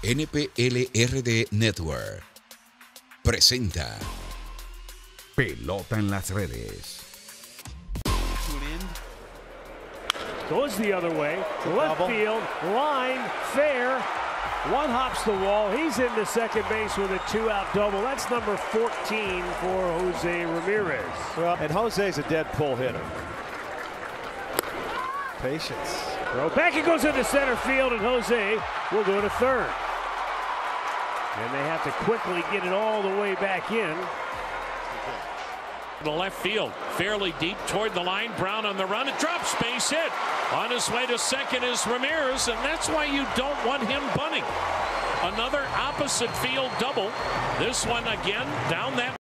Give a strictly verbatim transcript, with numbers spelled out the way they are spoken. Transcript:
N P L R D Network presenta Pelota en las redes. Goes the other way, left field, line, fair. One hops the wall. He's into second base with a two-out double. That's number fourteen for Jose Ramirez. Well, and Jose's a dead pull hitter. Patience. Throw back, it goes into center field, and Jose will go to third. And they have to quickly get it all the way back in. The left field, fairly deep toward the line. Brown on the run. It drops, base hit. On his way to second is Ramirez, and that's why you don't want him bunting. Another opposite field double. This one again down that